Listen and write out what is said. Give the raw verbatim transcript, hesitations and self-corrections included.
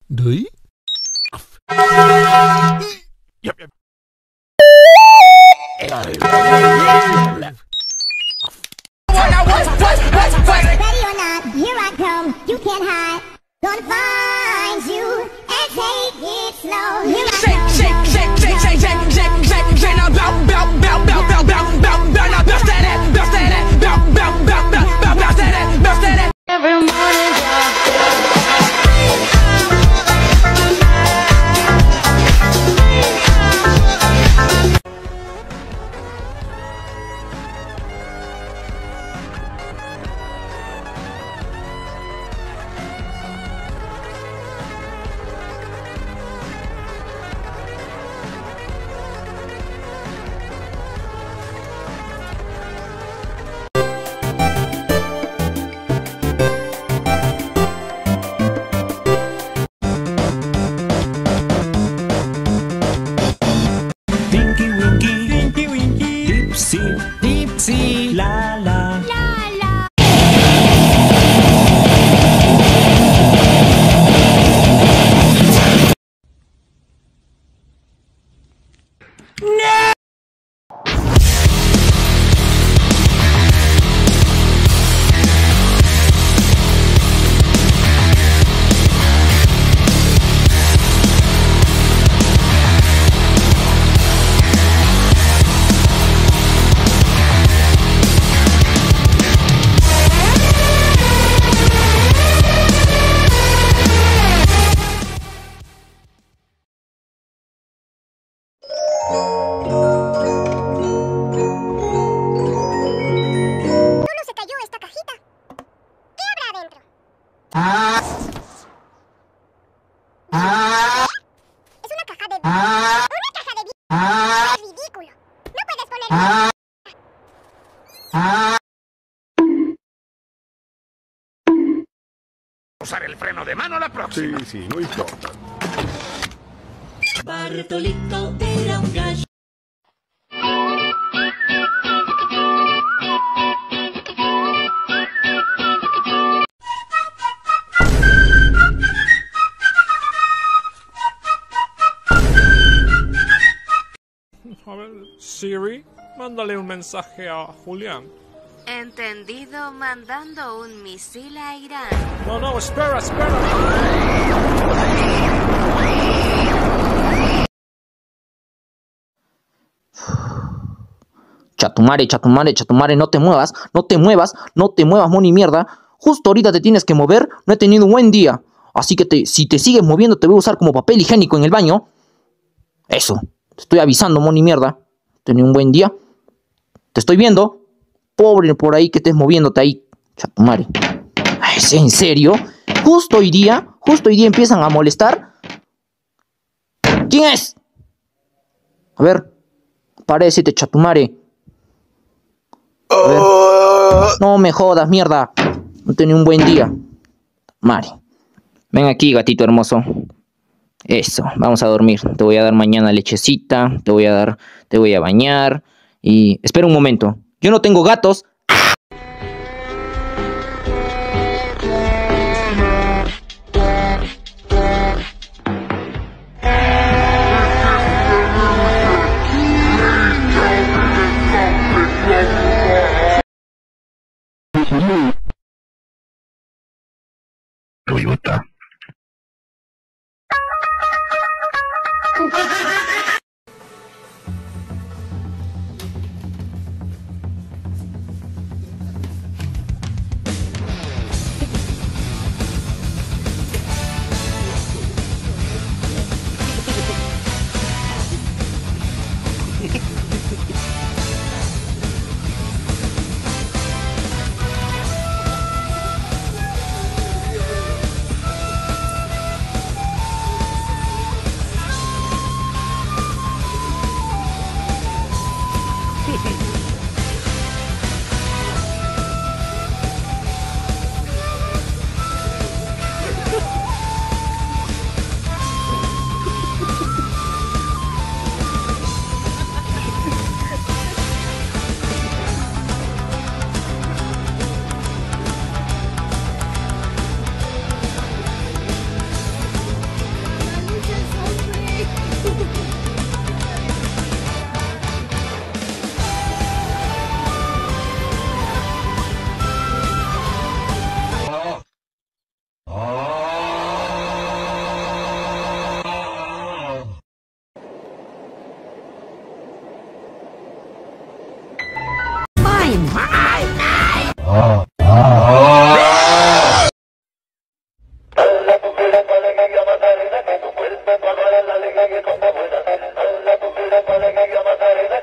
¿Doy? Yep, yep. Ready or not, here I come. You can't hide. Gonna find you and take it slow. Here I Shake, come. shake, shake, shake, shake, shake, shake, shake, shake. Now bounce, bounce, bounce, bounce, bounce, bounce, bounce, bounce. Now bounce that ass, bounce that ass, bounce, bounce, bounce, bounce, bounce, bounce that ass, bounce that ass. Every morning, Tinky Winky, Tinky Winky, Dipsy, Dipsy, la la, La la. ¿Cómo se cayó esta cajita? ¿Qué habrá adentro? Es una caja de... ¡Una caja de... ¡Es ridículo! No puedes poner... Usar el freno de mano la próxima. Sí, sí, no importa. Bartolito era un gallo. A ver, Siri, mándale un mensaje a Julián. Entendido, mandando un misil a Irán. No, no, espera, espera. Chatumare, chatumare, chatumare, no te muevas, no te muevas, no te muevas, moni mierda. Justo ahorita te tienes que mover, no he tenido un buen día. Así que te, si te sigues moviendo te voy a usar como papel higiénico en el baño. Eso, te estoy avisando, moni mierda. He tenido un buen día. Te estoy viendo. Pobre por ahí que estés moviéndote ahí, chatumare. Ay, ¿es en serio? Justo hoy día, justo hoy día empiezan a molestar. ¿Quién es? A ver, parécete, chatumare. A ver. No me jodas, mierda. No tenía un buen día. Mari. Ven aquí, gatito hermoso. Eso, vamos a dormir. Te voy a dar mañana lechecita. Te voy a dar, te voy a bañar. Y espera un momento. Yo no tengo gatos. Toyota. puerta.